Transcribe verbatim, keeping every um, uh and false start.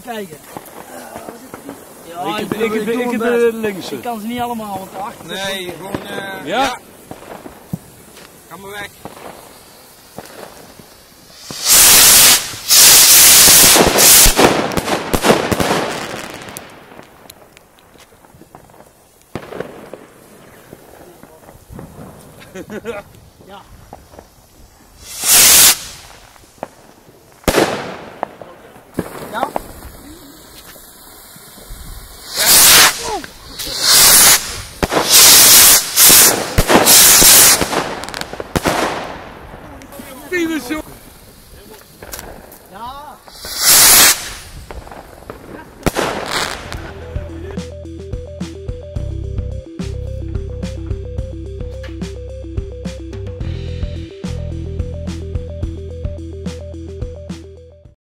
krijgen. Ja, ik, ik, ik, ik, ik, ik de linkse. Ik kan ze niet allemaal, want daarachter. Nee, gewoon. Uh, ja? ja. Ga maar weg. Ja.